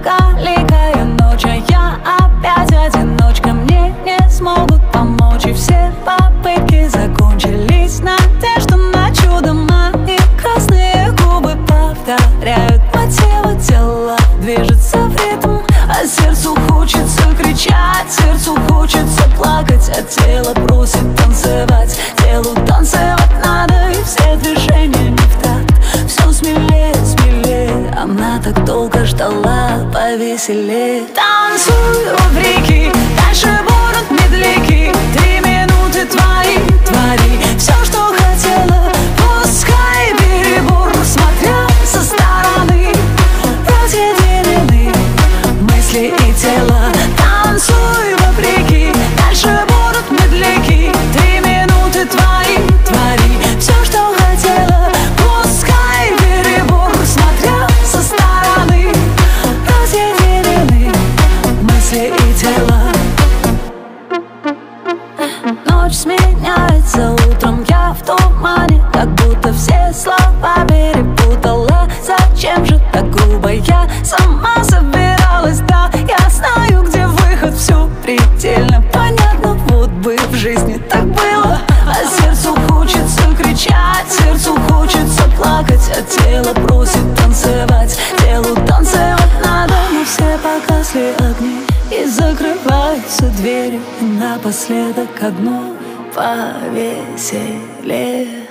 многоликая ночь, а я опять одиночка. Мне не смогут помочь, и все попытки закончились. Надежда на чудо, мои красные губы повторяют мотивы. Тело движется в ритм, а сердцу хочется кричать, сердцу хочется плакать, а тело просит танцевать. Телу танцевать надо, и все движения не в такт. Все смелее, смелее, она так долго ждала повеселее. Танцуй, вопреки, дальше будут медляки. 3 минуты твои, твори все, что хотела. Пускай перебор, смотря со стороны, разъединены мысли и тело. Танцуй, вопреки, дальше будут медляки. 3 минуты твои, твори все, что хотела. Пускай перебор, смотря со стороны, разъединены мысли и тело. Ночь сменяется утром, я в тумане, как будто все слова перепутала. Зачем же так грубо? Я сама собиралась, да, я знаю, где выход, все предельно понятно. Вот бы в жизни так было, а сердцу хочется кричать, сердцу хочется плакать, а тело просит танцевать. Телу танцевать надо, но все погасли огни и закрываются двери. И напоследок одно повеселее.